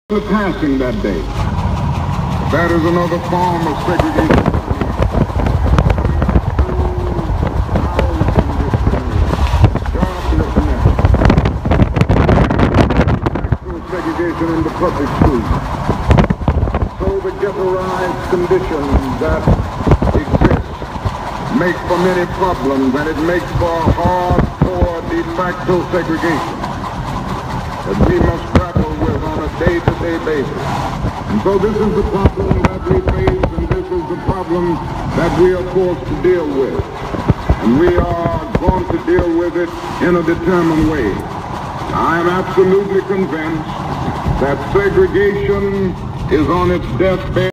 The passing that day. That is another form of segregation. Segregation in the public schools. So the ghettoized conditions that exist make for many problems, and it makes for hardcore de facto segregation that we must grapple with on a day-to-day basis. And so this is the problem that we face, and this is the problem that we are forced to deal with. And we are going to deal with it in a determined way. I am absolutely convinced that segregation is on its deathbed.